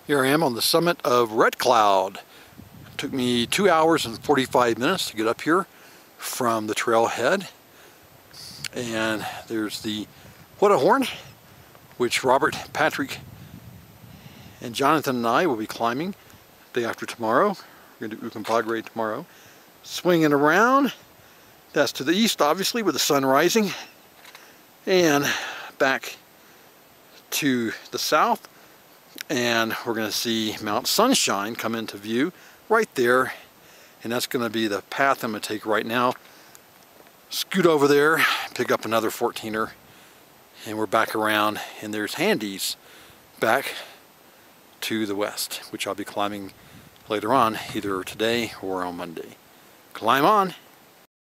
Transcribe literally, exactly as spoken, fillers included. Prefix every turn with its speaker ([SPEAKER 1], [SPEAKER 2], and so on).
[SPEAKER 1] Here I am on the summit of Red Cloud. It took me two hours and forty-five minutes to get up here from the trailhead. And there's the Whatahorn, which Robert, Patrick, and Jonathan and I will be climbing day after tomorrow. We're going to do Uncompahgre tomorrow. Swinging around, that's to the east obviously with the sun rising, and back to the south, and we're going to see Mount Sunshine come into view right there, and that's going to be the path I'm going to take right now. Scoot over there, pick up another fourteener, and we're back around, and there's Handies back to the west, which I'll be climbing later on, either today or on Monday. Climb on!